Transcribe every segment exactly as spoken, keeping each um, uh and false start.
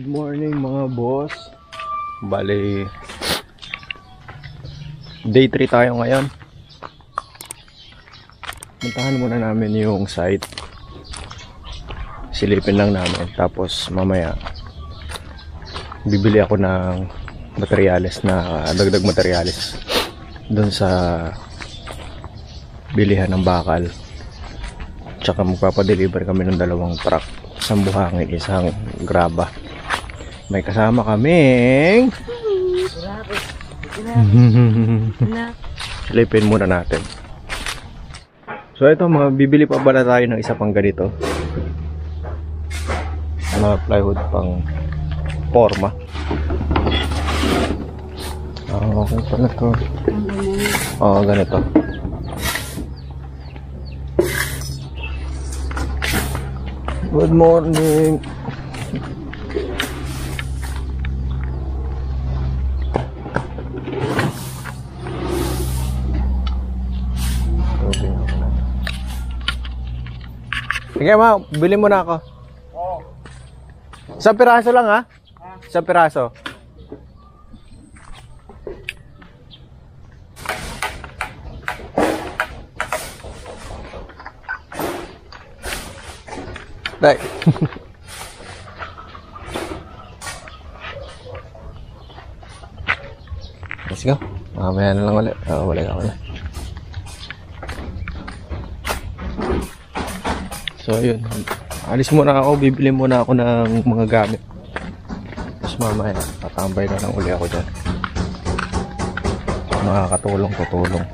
Good morning mga boss. Bali day three tayo ngayon. Puntahan muna namin yung site. Silipin lang namin. Tapos mamaya bibili ako ng materyales na dagdag materyales doon sa bilihan ng bakal. Tsaka magpapadeliver kami ng dalawang truck. Isang buhangin, isang graba. May kasama kaming silipin muna natin. So ito, mga bibili pa pala tayo ng isa pang ganito na plywood pang forma. Ah, okay pala to. Oo, ganito. Good morning. Sige ma, bili mo na ako. Oo. Isang piraso lang ha? Isang piraso. Dai. Let's go. Mamaya na lang ulit. Oo, balik ako na. So yun, alis muna ako, bibili muna ako ng mga gamit. Tapos mamaya, tatambay na lang uli ako dyan. Makakatulong, tutulong.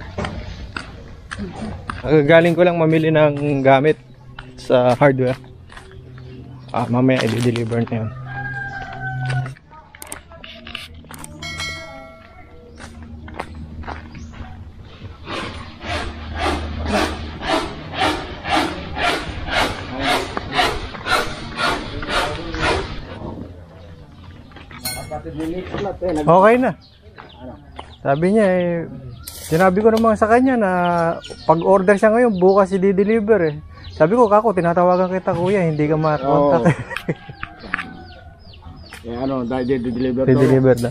Galing ko lang mamili ng gamit sa hardware. Ah, mamaya i-deliver na yun. Okay na. Sabi niya eh, sinabi ko naman sa kanya na pag order siya ngayon, bukas i-deliver eh. Sabi ko, kako, tinatawagan kita kuya, hindi ka ma-contact. Eh ano, dahil di-deliver to? Di-deliver na.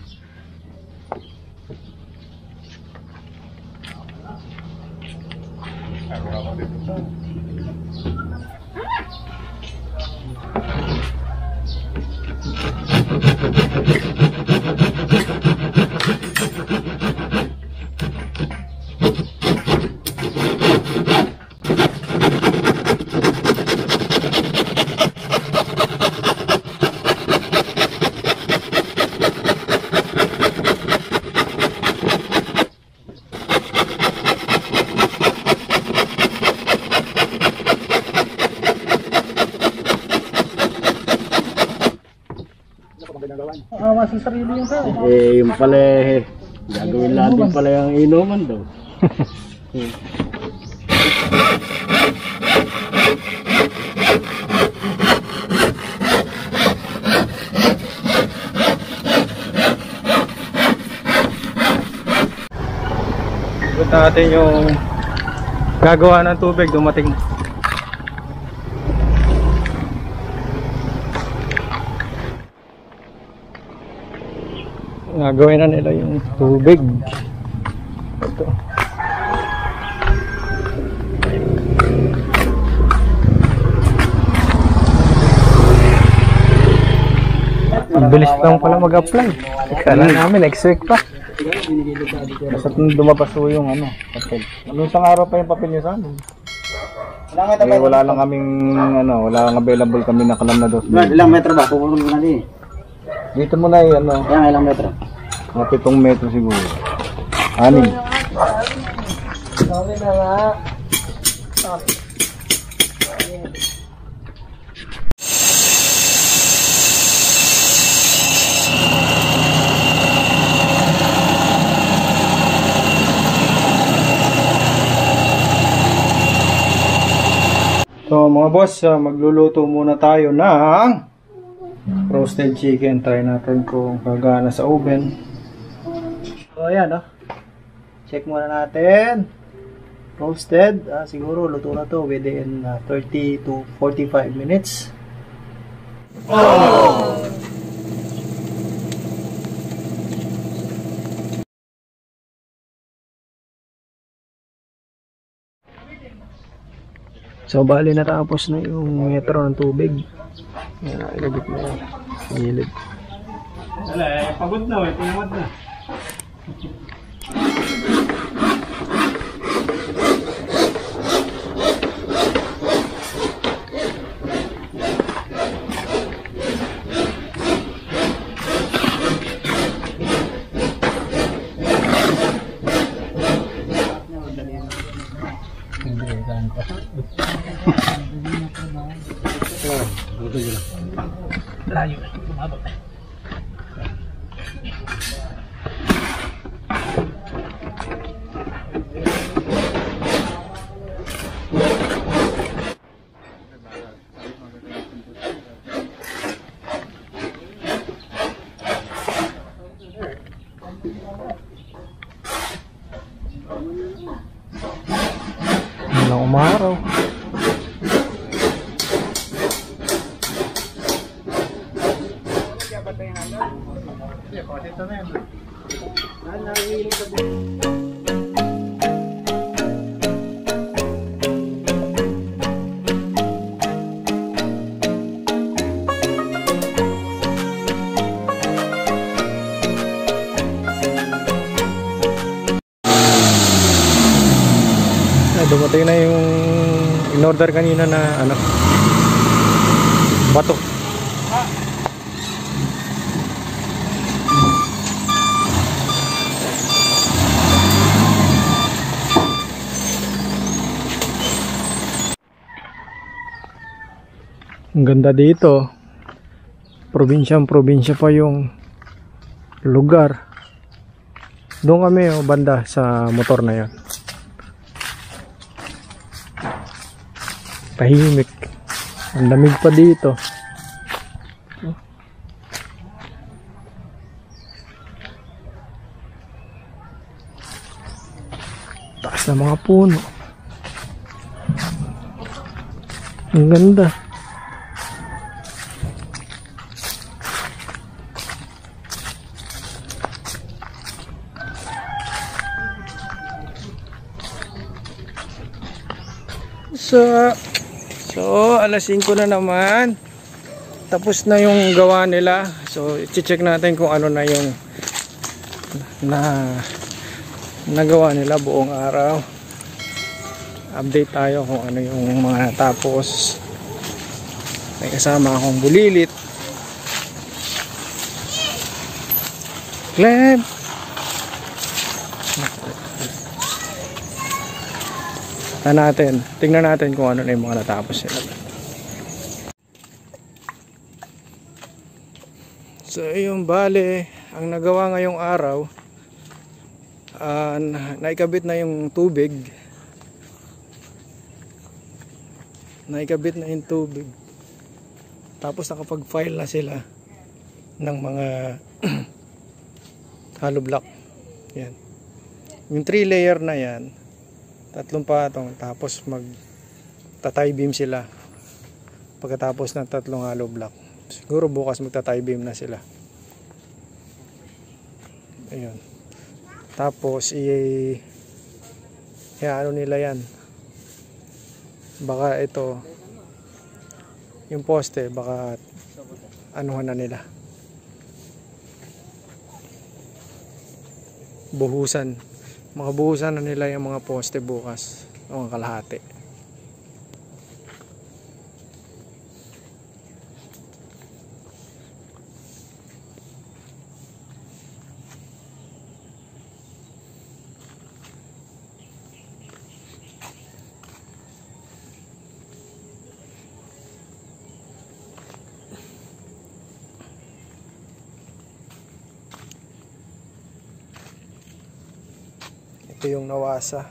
Ah, masih sarili yung tao. Eh, yung pala eh, gagawin natin pala yung inuman daw. Ikot natin yung gagawa ng tubig, dumating. Gagawin na nila yung tubig. Ito. Ang bilis lang pala mag-apply. Kala namin next week pa. Basta dumapas po yung ano, papel. Ano isang araw pa yung papel niya sa amin. Eh, wala lang kaming ano, wala lang available kami na kalam na dos. Ilang metro ba? Pupunta na din. Dito mo na yung ano. Yan, ilang metro? Mga pitong metro siguro. Anim. Sorry na nga. So mga boss, uh, magluluto muna tayo ng roasted chicken. Try natin kung gagana sa oven. So ayan, oh. Check muna natin. Roasted, ah, siguro luto na to within uh, thirty to forty-five minutes. Oh! So bali natapos na yung metro ng tubig. Yan, nakikabit na yan. Gilid. Wala eh, pagod na eh, tinamad na. Layo na, lumabot na. Walang umaraw. Dumating na yung in-order kanina na ano, bato. Ang ganda dito. Probinsyang probinsya pa yung lugar. Doon kami oh, banda sa motor na yan. Tahimik. Ang lamig pa dito. Taas na mga puno. Ang ganda. So, so alas singko na naman. Tapos na yung gawa nila. So, i-check natin kung ano na yung na nagawa nila buong araw. Update tayo kung ano yung mga natapos. May kasama akong bulilit. Clem! Tingnan natin, tingnan natin kung ano na yung mga natapos nila. So yung bale, ang nagawa ngayong araw, uh, naikabit na yung tubig. Naikabit na yung tubig. Tapos nakapag-file na sila ng mga hollow block. Yan. Yung three layer na yan, tatlong patong, tapos mag tatay beam sila pagkatapos ng tatlong hollow block. Siguro bukas magtatay beam na sila. Ayun. Tapos i ya ano nila yan, baka ito yung poste, baka anuhan na nila, buhusan. Makabuhusan na nila yung mga poste bukas o mga kalahati. Ito yung nawasa.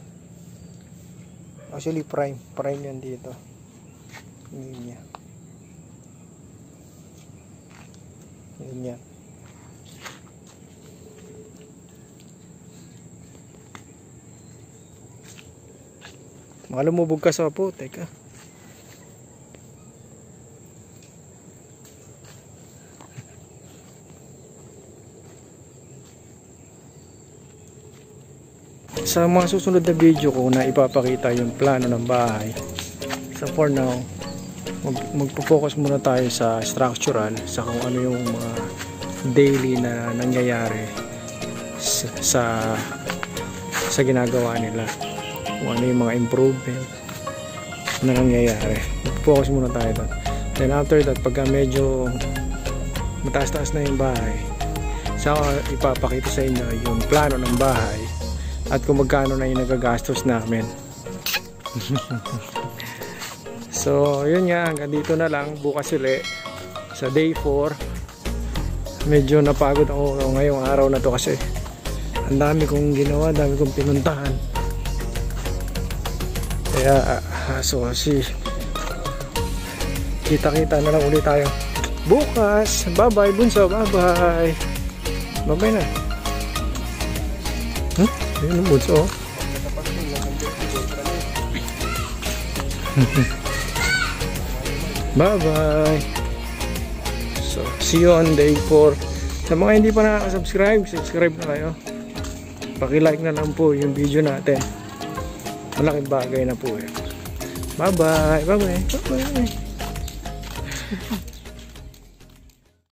Actually prime, prime yan dito. Linya. Linya. Mga lumubog ka sa po, teka. Sa mga susunod na video ko na ipapakita yung plano ng bahay, So for now, mag magpo-focus muna tayo sa structural, sa kung ano yung mga daily na nangyayari sa sa, sa ginagawa nila, kung ano yung mga improvement na nangyayari. Mag-focus muna tayo doon. Then after that, pagka medyo mataas-taas na yung bahay, saka ipapakita sa inyo yung plano ng bahay at kung magkano na yung nagagastos namin. So yun nga, hanggang dito na lang. Bukas ulit sa day four. Medyo napagod ako ngayong araw na to kasi ang dami kong ginawa, dami kong pinuntahan. Kaya uh, so si kita-kita na lang ulit tayo bukas. Bye bye bunso, bye bye. Bye bye na. Huh? Ayun ang bunso. Bye bye. So see you on day four. Sa mga hindi pa nakaka-subscribe, subscribe na kayo. Paki-like na lang po yung video natin. Malaking bagay na po eh. Bye bye. Bye bye. Bye bye.